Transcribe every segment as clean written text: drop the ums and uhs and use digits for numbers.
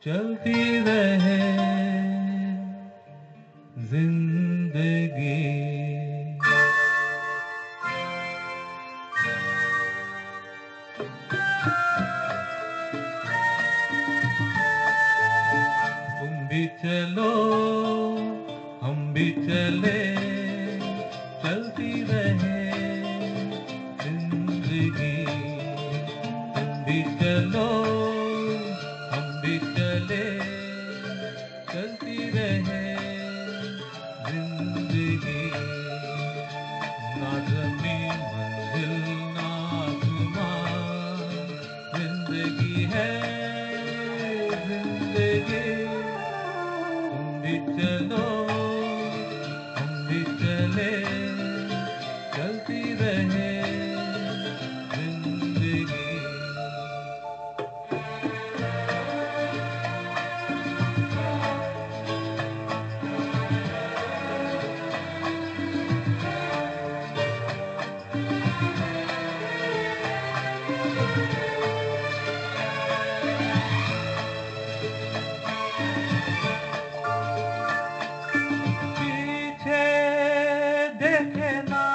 चलती रहे जिंदगी। तुम भी चलो हम भी चले, चलती रहे जिंदगी। तुम भी चलो हम भी चले, चलती रहे जिंदगी। ना ज़मीं मंजिल ना आसमां, जिंदगी है जिंदगी। तुम भी चलो हम भी चले, चलती रहे जिंदगी। पीछे देखे ना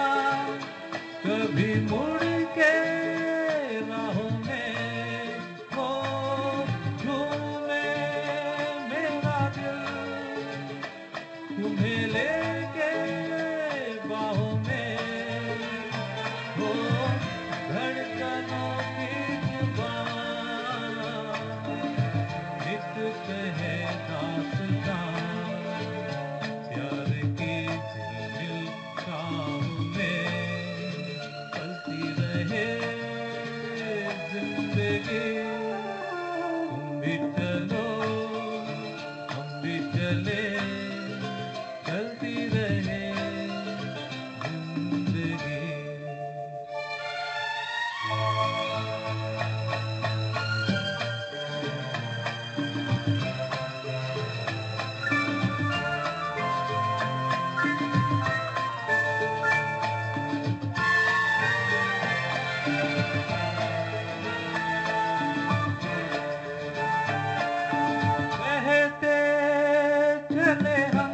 कभी मुड़ के, राहों में हो झूमे मेरा दिल, तुम्हें लेके बाहों में हो धड़कनों की जुबान, एक कहे दास्तां प्यार की झिलमिल छाँव में, चलती रहे जिंदगी। तुम भी चलो हम भी चले, चलती रहे जिंदगी। बहते चले हम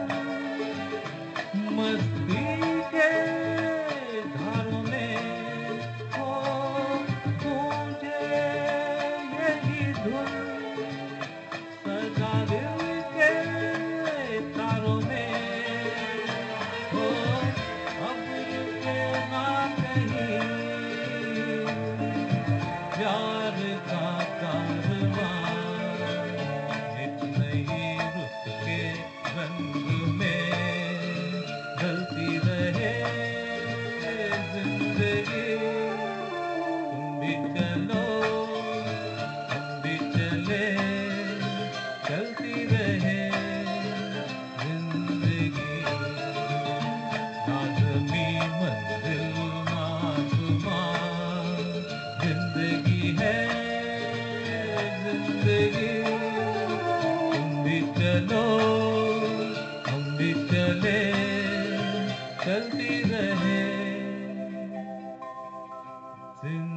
मस्ती के धारों में, हो गूंजे यही धुन सदा दिल के तारों में, हो अब रुके ना कहीं प्यार का कारवां, नित नई रुत के रंग में, ढलती रहे जिंदगी। तुम भी चलो हम भी चले, चलती रहे जिंदगी। ना ज़मीं मंजिल ना आसमां, जिंदगी है जिंदगी। तुम भी चलो हम भी चले, चलती रहे जिंदगी।